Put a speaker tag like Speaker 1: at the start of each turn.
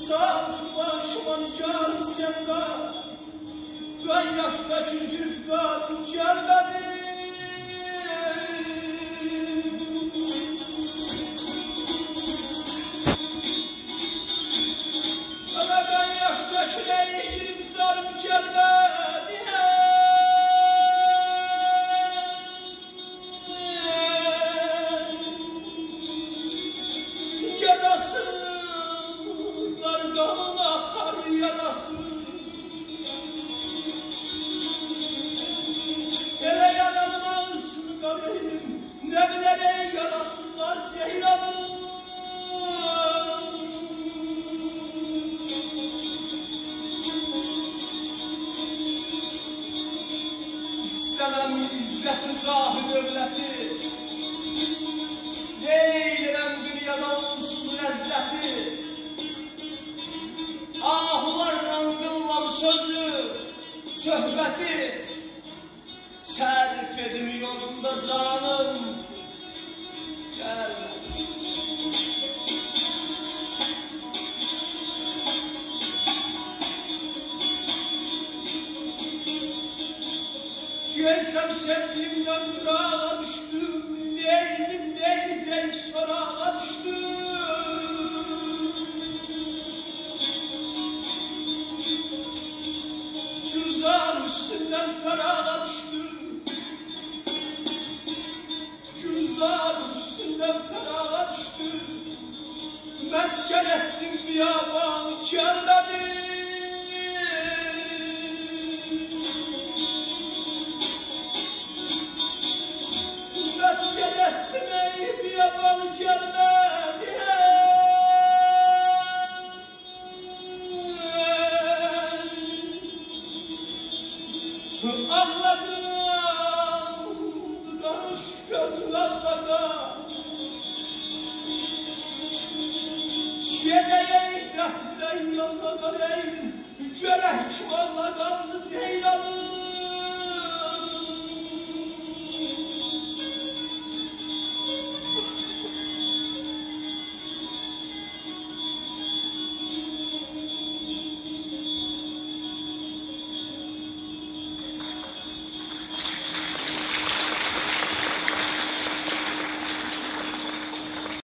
Speaker 1: sağ başıman canım sende. Ben yaşta çocuklar gelmedi. Ama ben yaşta çileyi giriptarım gelmedi. Yarasızlar kanına akar yarasız. Ele yaranın ağırsın kaleyim, ne bileyim yarasızlar ceylanım. İstemem izzeti zahı devleti, neylirem dünyada onsuz lezzeti. Ahularla kıllam sözü, söhbeti, sərf edim yolunda canım, gəlmə. Yeysəm sevdiğimdən durağa düşdüm, neyli deyib sorağa düşdüm. Cüzar üstündən ferağa düşdüm. Cüzar üstündən ferağa düşdüm. Məskən etdim biyabanı gəlmədi. Məskən etdim ey biyabanı gəlmədi. Ağladım, qarış gözüm ağladım. Gedəyə iffət bilən yolda qaləyim, görək kim ağlaqanlı ceylanım.